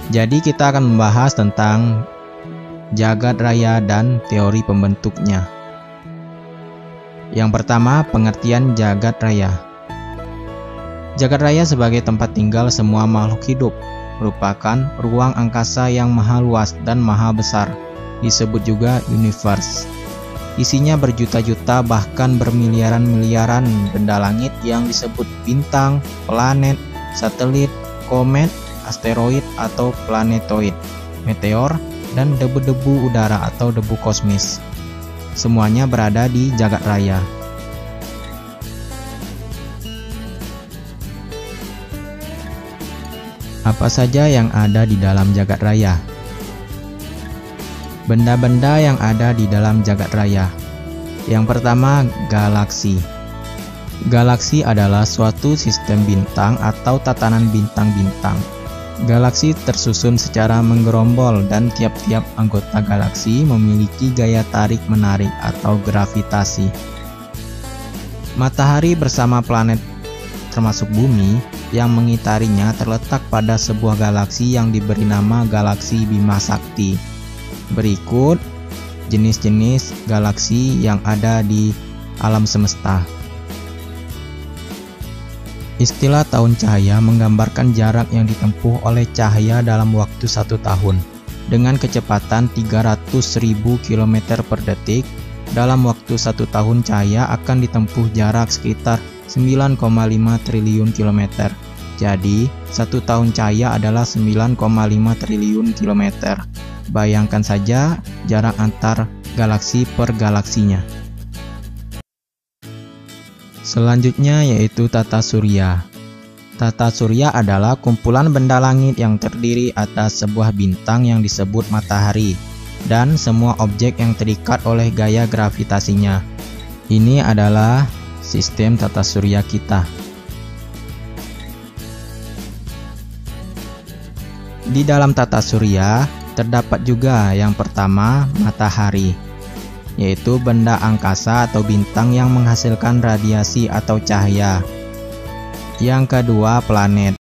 Jadi kita akan membahas tentang jagat raya dan teori pembentuknya. Yang pertama, pengertian jagat raya. Jagat raya sebagai tempat tinggal semua makhluk hidup, merupakan ruang angkasa yang maha luas dan maha besar, disebut juga universe. Isinya berjuta-juta bahkan bermiliaran-miliaran benda langit yang disebut bintang, planet, satelit, komet, asteroid atau planetoid, meteor, dan debu-debu udara atau debu kosmis. Semuanya berada di jagat raya. Apa saja yang ada di dalam jagat raya? Benda-benda yang ada di dalam jagat raya. Yang pertama, galaksi. Galaksi adalah suatu sistem bintang atau tatanan bintang-bintang. Galaksi tersusun secara menggerombol dan tiap-tiap anggota galaksi memiliki gaya tarik-menarik atau gravitasi. Matahari bersama planet termasuk bumi yang mengitarinya terletak pada sebuah galaksi yang diberi nama galaksi Bima Sakti. Berikut jenis-jenis galaksi yang ada di alam semesta. Istilah tahun cahaya menggambarkan jarak yang ditempuh oleh cahaya dalam waktu 1 tahun. Dengan kecepatan 300.000 km per detik, dalam waktu 1 tahun cahaya akan ditempuh jarak sekitar 9,5 triliun km. Jadi, 1 tahun cahaya adalah 9,5 triliun km. Bayangkan saja jarak antar galaksi per galaksinya. Selanjutnya yaitu tata surya. Tata surya adalah kumpulan benda langit yang terdiri atas sebuah bintang yang disebut matahari dan semua objek yang terikat oleh gaya gravitasinya. Ini adalah sistem tata surya kita. Di dalam tata surya terdapat juga yang pertama matahari, yaitu benda angkasa atau bintang yang menghasilkan radiasi atau cahaya. Yang kedua planet.